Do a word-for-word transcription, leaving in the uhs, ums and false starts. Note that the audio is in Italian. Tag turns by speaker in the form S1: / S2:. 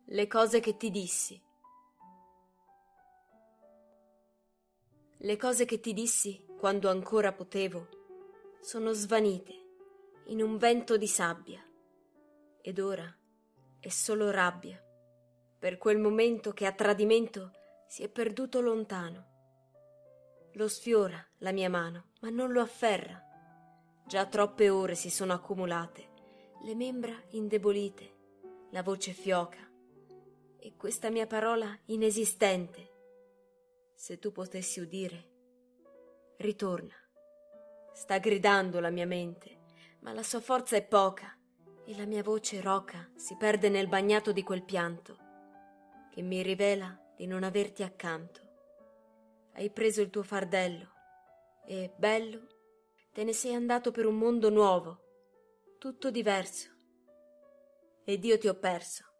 S1: Le cose che ti dissi. Le cose che ti dissi quando ancora potevo sono svanite in un vento di sabbia, ed ora è solo rabbia per quel momento che a tradimento si è perduto lontano. Lo sfiora la mia mano, ma non lo afferra. Già troppe ore si sono accumulate, le membra indebolite, la voce fioca e questa mia parola inesistente. Se tu potessi udire, ritorna. Sta gridando la mia mente, ma la sua forza è poca e la mia voce roca si perde nel bagnato di quel pianto che mi rivela di non averti accanto. Hai preso il tuo fardello e, bello, te ne sei andato per un mondo nuovo, tutto diverso, ed io ti ho perso.